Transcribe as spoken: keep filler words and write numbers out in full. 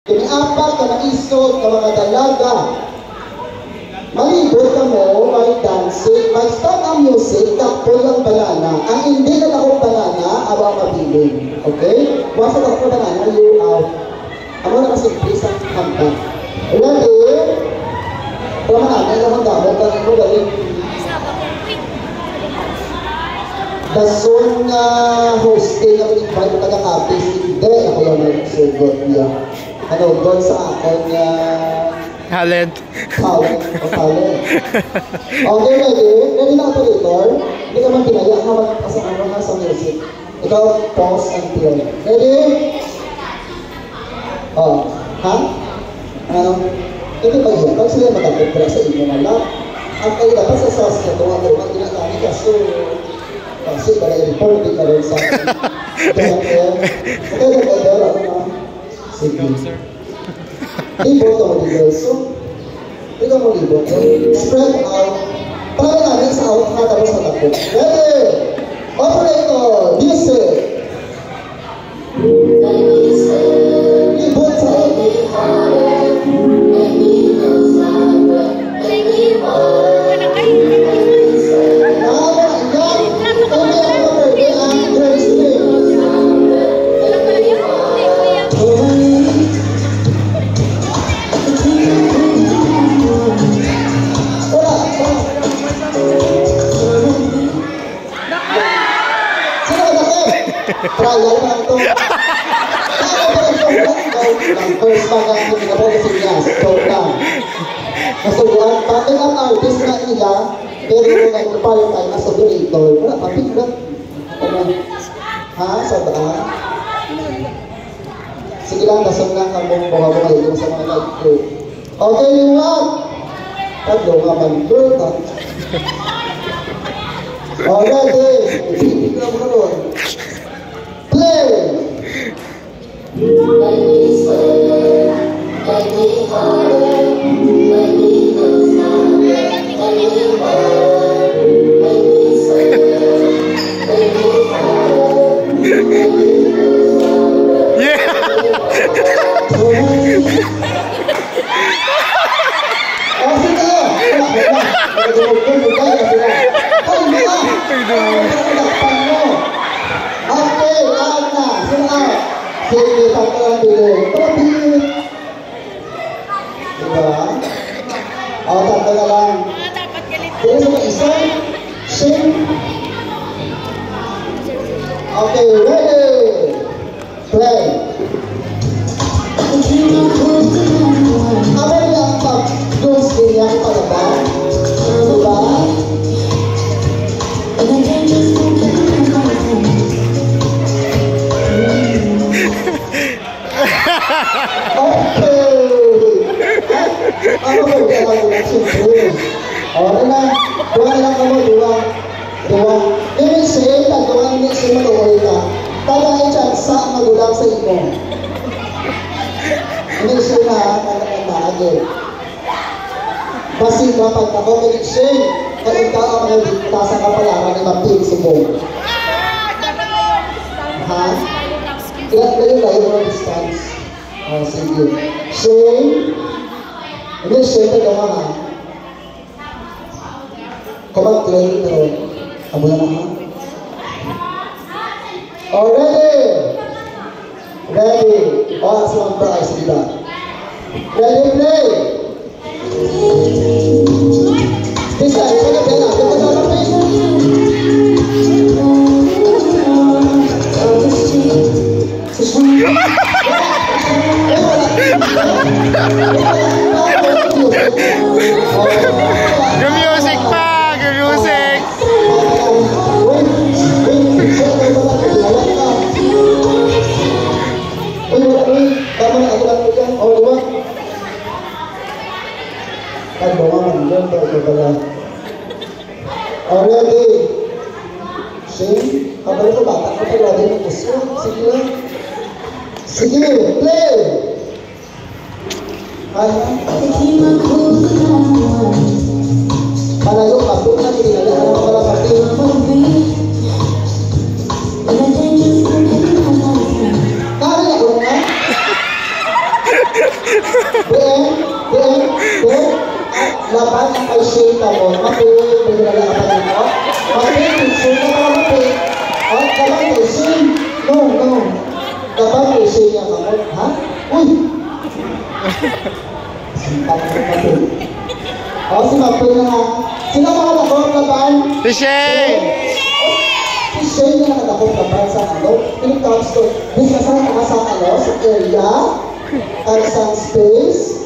Pinapat ka na isod ka mga dalaga. Malibot ka mo, may dancing, may start ang music, takpo lang banana. Ang hindi na akong banana, abang mabiling. Okay? Wasa ka ko banana, you out. Amo na kasi please ang kanta. Ready? Pero mananay naman gamot, kasi ko dali. Dason nga hosting ang invite mo taga-kapis, hindi ako lang nagsugot niya. Ano, doon sa akin nga... Talent. Talent. O talent. Okay, ready? Ready na operator? Hindi ka man pinaya ka mag-asang ano sa music. Ikaw, pause and play. Ready? Oh, ha? Ano? Ito ba yun? Pag sila matapit pala sa inyo na lang. Ang kayo dapat sa sas ka, tuwa ko ang ginagani ka. So, kasi para i-report ka rin sa akin. Kaya kaya, kaya kaya kaya ako na. Sige. Libot ako dito. So, ikaw mo libot. Spread out. Para namin sa out ha, tapos sa takbo. Ready? Operator, music. Libot sa out. Trial lang ito. Ang first bag ang pinapagawa sa niya. Joke lang. Nasubuhan. Bakit ang artist na nila, pero kung nagpapal tayo na sa donator, wala, pabigat. Ha? Sa daan? Sige lang, nasong lang ang mong buha-buha yun sa mga nag-pro. Okay, liwag! Pagdo nga man, girl. Alright, eh. Hindi ka mo naman. Play! Let me swear, let me harder, let me lose now, let me burn, let me swear, let me harder, let me lose now. Yeah! Oh, sige! Okay, lahat na. Sino? Sige, takto lang bilhin. Pero bilhin. Diba? O, takto na lang. Dito sa isa. Sing. Okay, ready. Play. Ako lang pag-ghost din yan palaba. Diba? Okay! Ano ba yung gagawin siyempre? Okay na. Duwa na lang kamo, duwa. Duwa. Ibig sabihin, duwa hindi siya maluoy ka. Tagay dyan sa magulang sa ito. Hindi siya na, kaya again. Basi ka pag ako, ibig sabihin, kaya ikaw ang mga diktasan ka pala ni Mapil Subong. Ha? Ilan kayo kayo mga distance? Oh, sige. Shane. Hindi, Shane ka naman ha. Kumang training na rin. Abo na naman. Oh, ready? Ready. Oh, as long price nila. Ready, play. Isa, isa ka pala. Ito ka na play. G-music pa! G-music! Already. Shane, kabalo ko bata ko pala din ang gusto. Sige lang. Sige, play! Ay, palayo, kapit na, tinala ka naman pala pati. Kaya ako nga? Then, then, then, laban ang kay Shane ka mo. Mapilin, pagkala ka pa dito. Mapilin, Shane ka pa mapilin. At laban kay Shane. No, no. Laban kay Shane ka mo. Ha? Uy! Simpan ko mapilin. O, si mapilin na. Sila mga lakot laban? Si Shane! Si Shane na nakadakot laban sa ano? When it comes to, discuss ka sa ano? Sa area? At sa space?